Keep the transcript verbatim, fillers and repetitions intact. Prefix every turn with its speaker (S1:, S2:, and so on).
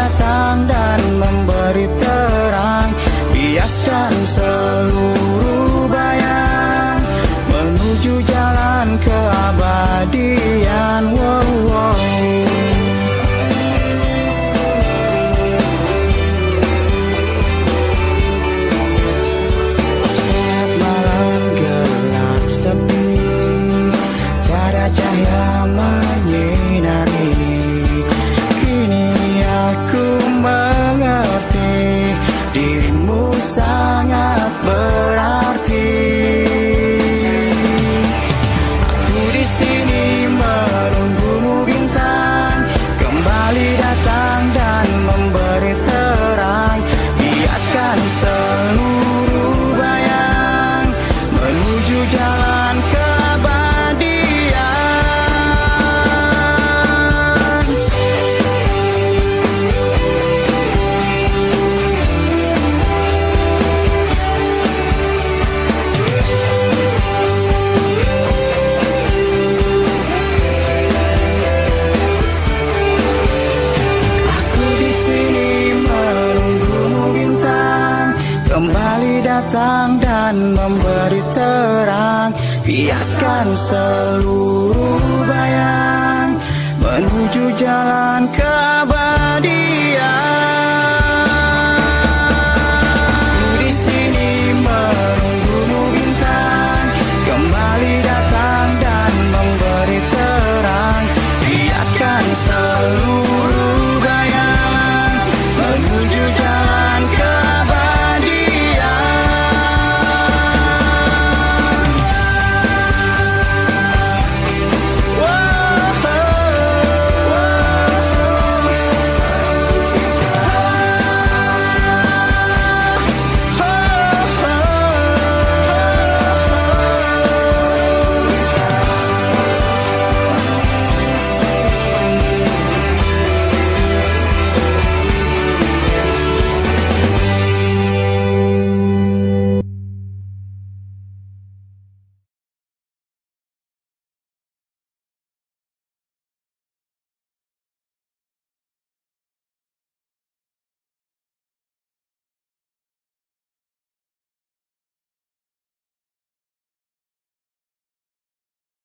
S1: datang dan memberi terang, biaskan seluruh bayang menuju jalan keabadian. Wow, wow. Saat malam gelap sepi, tiada cahaya menyinari, kini aku mengerti dirimu sangat berarti. Aku di sini menunggumu bintang, kembali datang dan memberi terang, biaskan seluruh bayang menuju jalan keabadian. Aku di sini menunggumu bintang, kembali datang dan memberi terang, biaskan seluruh